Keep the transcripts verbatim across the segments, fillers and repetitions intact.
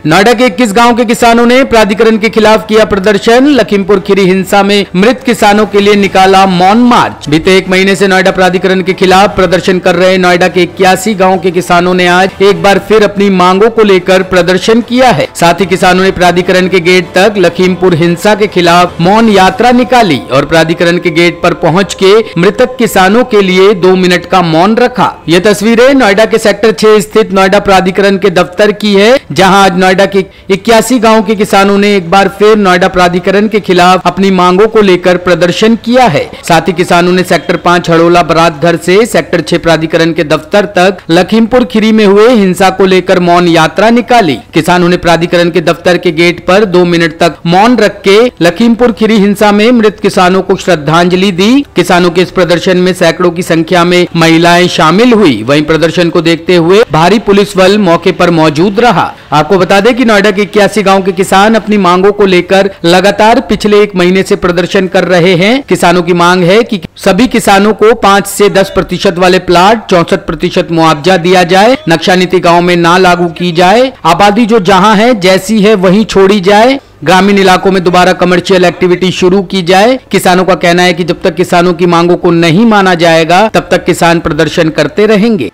नोएडा के इक्कीस गांव के किसानों ने प्राधिकरण के खिलाफ किया प्रदर्शन। लखीमपुर खीरी हिंसा में मृत किसानों के लिए निकाला मौन मार्च। बीते एक महीने से नोएडा प्राधिकरण के खिलाफ प्रदर्शन कर रहे नोएडा के इक्यासी गांव के किसानों ने आज एक बार फिर अपनी मांगों को लेकर प्रदर्शन किया है। साथ ही किसानों ने प्राधिकरण के गेट तक लखीमपुर हिंसा के खिलाफ मौन यात्रा निकाली और प्राधिकरण के गेट पर पहुंच के मृतक किसानों के लिए दो मिनट का मौन रखा। ये तस्वीरें नोएडा के सेक्टर छह स्थित नोएडा प्राधिकरण के दफ्तर की है, जहां आज नोएडा के इक्यासी गांव के किसानों ने एक बार फिर नोएडा प्राधिकरण के खिलाफ अपनी मांगों को लेकर प्रदर्शन किया है। साथ ही किसानों ने सेक्टर पांच हड़ोला बरात घर से सेक्टर छह प्राधिकरण के दफ्तर तक लखीमपुर खीरी में हुए हिंसा को लेकर मौन यात्रा निकाली। किसानों ने प्राधिकरण के दफ्तर के गेट पर दो मिनट तक मौन रख के लखीमपुर खीरी हिंसा में मृत किसानों को श्रद्धांजलि दी। किसानों के इस प्रदर्शन में सैकड़ों की संख्या में महिलाएं शामिल हुई। वहीं प्रदर्शन को देखते हुए भारी पुलिस बल मौके पर मौजूद रहा। आपको बता दें कि नोएडा के इक्यासी गांव के किसान अपनी मांगों को लेकर लगातार पिछले एक महीने से प्रदर्शन कर रहे हैं। किसानों की मांग है कि सभी किसानों को पाँच से दस प्रतिशत वाले प्लाट चौसठ प्रतिशत मुआवजा दिया जाए। नक्शा नीति गाँव में ना लागू की जाए। आबादी जो जहाँ है जैसी है वहीं छोड़ी जाए। ग्रामीण इलाकों में दोबारा कमर्शियल एक्टिविटी शुरू की जाए। किसानों का कहना है कि जब तक किसानों की मांगों को नहीं माना जाएगा तब तक किसान प्रदर्शन करते रहेंगे।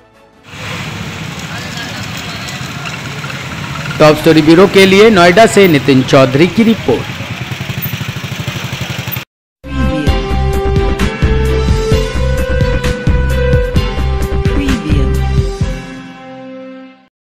टॉप स्टोरी ब्यूरो के लिए नोएडा से नितिन चौधरी की रिपोर्ट।